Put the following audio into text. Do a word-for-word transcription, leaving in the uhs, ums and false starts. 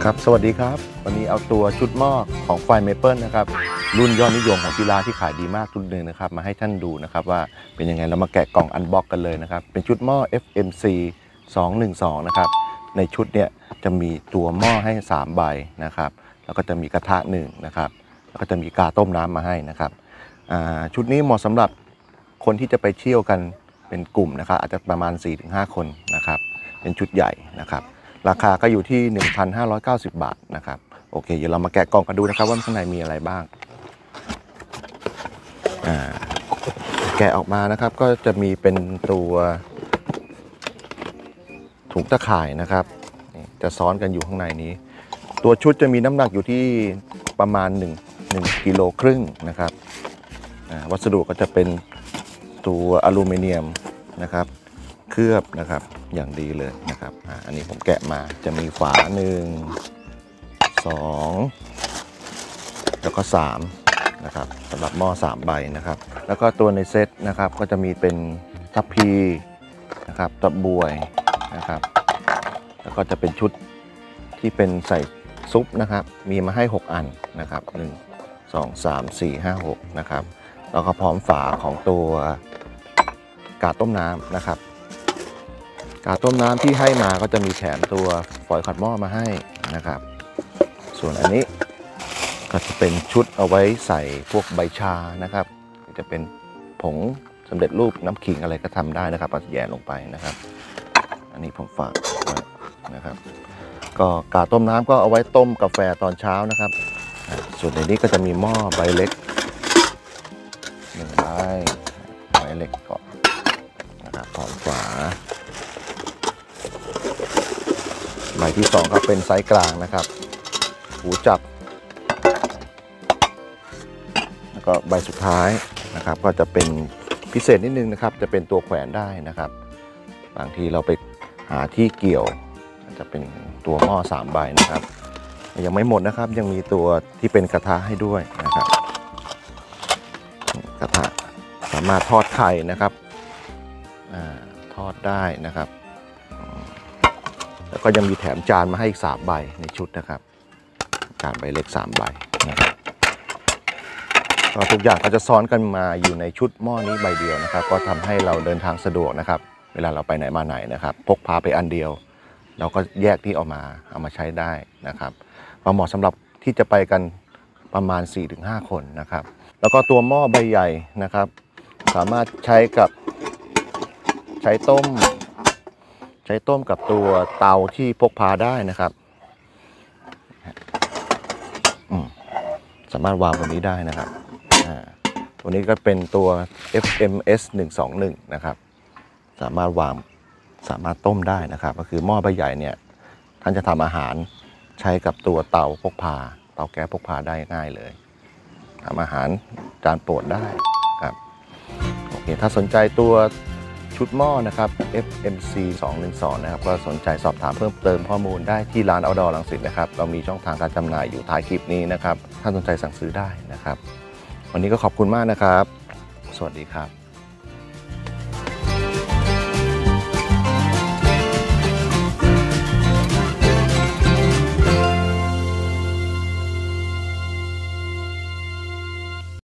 ครับสวัสดีครับวันนี้เอาตัวชุดหม้อของไฟเมเปิลนะครับรุ่นยอดนิยมของที่ร้านที่ขายดีมากรุ่นหนึ่งนะครับมาให้ท่านดูนะครับว่าเป็นยังไงเรามาแกะกล่องอันบ็อกกันเลยนะครับเป็นชุดหม้อ เอฟ เอ็ม ซี สองหนึ่งสองนะครับในชุดเนี่ยจะมีตัวหม้อให้สามใบนะครับแล้วก็จะมีกระทะหนึ่งนะครับแล้วก็จะมีกาต้มน้ำมาให้นะครับชุดนี้เหมาะสำหรับคนที่จะไปเที่ยวกันเป็นกลุ่มนะครับอาจจะประมาณ สี่ถึงห้า คนนะครับเป็นชุดใหญ่นะครับราคาก็อยู่ที่ หนึ่งพันห้าร้อยเก้าสิบ บาทนะครับโอเคเดี๋ยวเรามาแกะกล่องกันดูนะครับว่าข้างในมีอะไรบ้างแกะออกมานะครับก็จะมีเป็นตัวถุงตะข่ายนะครับจะซ้อนกันอยู่ข้างในนี้ตัวชุดจะมีน้ำหนักอยู่ที่ประมาณ1 1กิโลครึ่งนะครับวัสดุก็จะเป็นตัวอลูมิเนียมนะครับเคลือบนะครับอย่างดีเลยนะครับอันนี้ผมแกะมาจะมีฝาหนึ่งสองแล้วก็สามนะครับสำหรับหม้อสามใบนะครับแล้วก็ตัวในเซตนะครับก็จะมีเป็นทัพพีนะครับตะบวยนะครับแล้วก็จะเป็นชุดที่เป็นใส่ซุปนะครับมีมาให้หกอันนะครับหนึ่ง สอง สาม สี่ ห้า หกนะครับแล้วก็พร้อมฝาของตัวกาต้มน้ำนะครับกาต้มน้ำที่ให้มาก็จะมีแถมตัวฝอยขัดหม้อมาให้นะครับส่วนอันนี้ก็จะเป็นชุดเอาไว้ใส่พวกใบชานะครับจะเป็นผงสำเร็จรูปน้ำขิงอะไรก็ทำได้นะครับเอาแย่ลงไปนะครับอันนี้ผมฝากไว้นะครับก็กาต้มน้ำก็เอาไว้ต้มกาแฟตอนเช้านะครับส่วนในนี้ก็จะมีหม้อใบเล็กหนึ่งใบใบเล็กก่อนนะครับพร้อมฝาใบที่สองก็เป็นไซส์กลางนะครับหูจับแล้วก็ใบสุดท้ายนะครับก็จะเป็นพิเศษนิดนึงนะครับจะเป็นตัวแขวนได้นะครับบางทีเราไปหาที่เกี่ยวจะเป็นตัวหม้อสามใบนะครับยังไม่หมดนะครับยังมีตัวที่เป็นกระทะให้ด้วยนะครับกระทะสามารถทอดไข่นะครับทอดได้นะครับแล้วก็ยังมีแถมจานมาให้อีกสามใบในชุดนะครับจานใบเล็กสามใบนะครับก็ทุกอย่างก็จะซ้อนกันมาอยู่ในชุดหม้อนี้ใบเดียวนะครับก็ทำให้เราเดินทางสะดวกนะครับเวลาเราไปไหนมาไหนนะครับพกพาไปอันเดียวเราก็แยกที่ออกมาเอามาใช้ได้นะครับเหมาะสำหรับที่จะไปกันประมาณ สี่ถึงห้า คนนะครับแล้วก็ตัวหม้อใบใหญ่นะครับสามารถใช้กับใช้ต้มใช้ต้มกับตัวเตาที่พกพาได้นะครับสามารถวางบนนี้ได้นะครับตัวนี้ก็เป็นตัว เอฟ เอ็ม เอส หนึ่ง สอง หนึ่งนะครับสามารถวางสามารถต้มได้นะครับก็คือหม้อใบใหญ่เนี่ยท่านจะทำอาหารใช้กับตัวเตาพกพาเตาแก๊สพกพาได้ง่ายเลยทำอาหารจานโปรดได้ครับโอเคถ้าสนใจตัวชุดหม้อนะครับ เอฟ เอ็ม ซี สองหนึ่งสองนะครับก็สนใจสอบถามเพิ่มเติมข้อมูลได้ที่ร้านเอาท์ดอร์รังสิตนะครับเรามีช่องทางการจำหน่ายอยู่ท้ายคลิปนี้นะครับถ้าสนใจสั่งซื้อได้นะครับวันนี้ก็ขอบคุณมากนะครับสวัสดีครับ